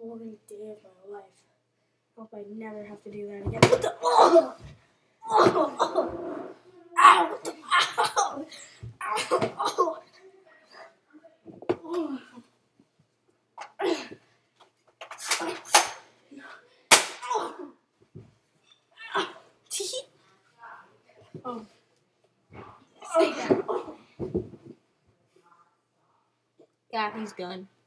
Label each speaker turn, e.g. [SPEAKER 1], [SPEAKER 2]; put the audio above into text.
[SPEAKER 1] boring day of my life. I hope I never have to do that again. What the? Oh! Oh! Oh! Ow! What the? Ow! Ow! Oh! Oh! Oh.
[SPEAKER 2] Stay down. Got his gun.